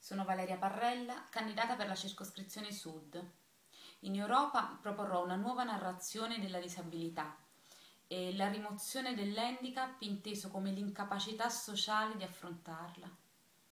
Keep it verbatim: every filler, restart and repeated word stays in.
Sono Valeria Parrella, candidata per la circoscrizione Sud. In Europa proporrò una nuova narrazione della disabilità e la rimozione dell'handicap inteso come l'incapacità sociale di affrontarla.